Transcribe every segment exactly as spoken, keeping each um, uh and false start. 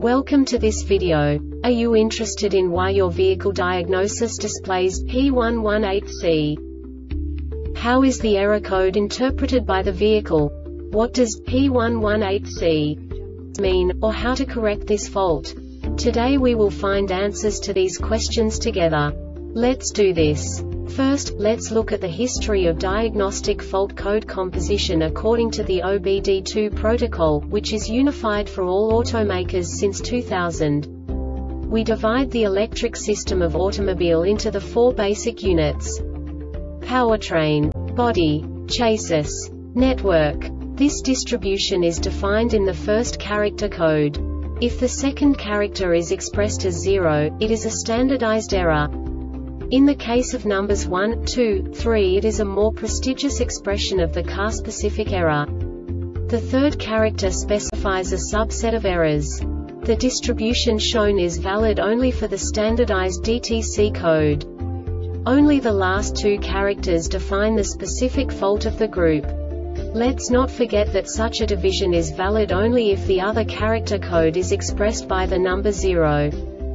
Welcome to this video. Are you interested in why your vehicle diagnosis displays P one one eight C? How is the error code interpreted by the vehicle? What does P one one eight C mean, or how to correct this fault? Today we will find answers to these questions together. Let's do this. First, let's look at the history of diagnostic fault code composition according to the O B D two protocol, which is unified for all automakers since two thousand. We divide the electric system of automobile into the four basic units: powertrain, body, chassis, network. This distribution is defined in the first character code. If the second character is expressed as zero, it is a standardized error. In the case of numbers one, two, three, it is a more prestigious expression of the car-specific error. The third character specifies a subset of errors. The distribution shown is valid only for the standardized D T C code. Only the last two characters define the specific fault of the group. Let's not forget that such a division is valid only if the other character code is expressed by the number zero.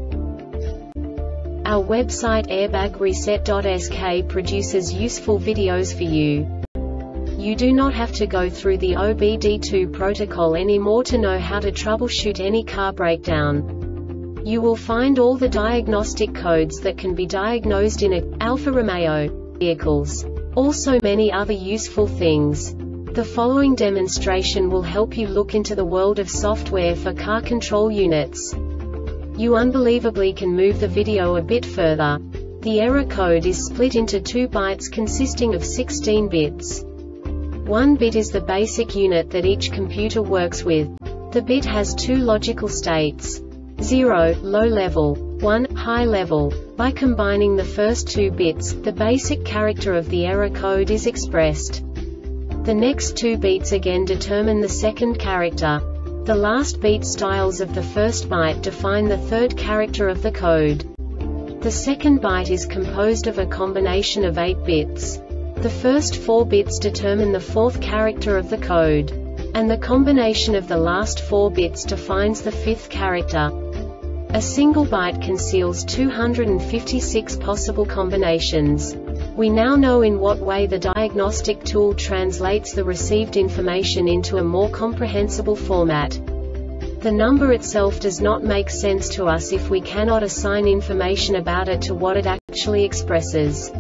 Our website airbag reset dot S K produces useful videos for you. You do not have to go through the O B D two protocol anymore to know how to troubleshoot any car breakdown. You will find all the diagnostic codes that can be diagnosed in a Alfa Romeo vehicles. Also many other useful things. The following demonstration will help you look into the world of software for car control units. You unbelievably can move the video a bit further. The error code is split into two bytes consisting of sixteen bits. One bit is the basic unit that each computer works with. The bit has two logical states: zero, low level, one, high level. By combining the first two bits, the basic character of the error code is expressed. The next two bits again determine the second character. The last beat styles of the first byte define the third character of the code. The second byte is composed of a combination of eight bits. The first four bits determine the fourth character of the code. And the combination of the last four bits defines the fifth character. A single byte conceals two hundred fifty-six possible combinations. We now know in what way the diagnostic tool translates the received information into a more comprehensible format. The number itself does not make sense to us if we cannot assign information about it to what it actually expresses.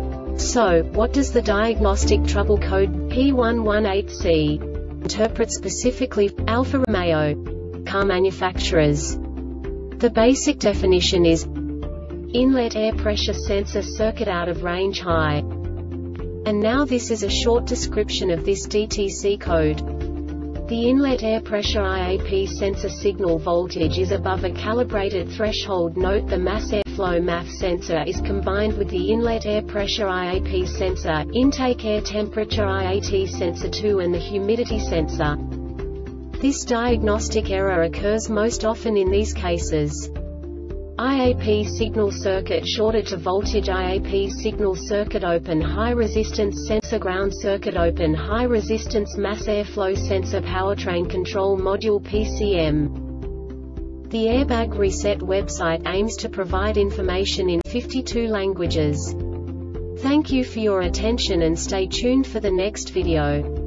So, what does the diagnostic trouble code P one one eight C interpret specifically for Alfa Romeo car manufacturers? The basic definition is inlet air pressure sensor circuit out of range high. And now this is a short description of this D T C code. The inlet air pressure I A P sensor signal voltage is above a calibrated threshold. Note the mass airflow M A F sensor is combined with the inlet air pressure I A P sensor, intake air temperature I A T sensor two and the humidity sensor. This diagnostic error occurs most often in these cases: I A P signal circuit shorted to voltage, I A P signal circuit open, high resistance sensor ground circuit open, high resistance mass airflow sensor powertrain control module P C M. The Airbag Reset website aims to provide information in fifty-two languages. Thank you for your attention and stay tuned for the next video.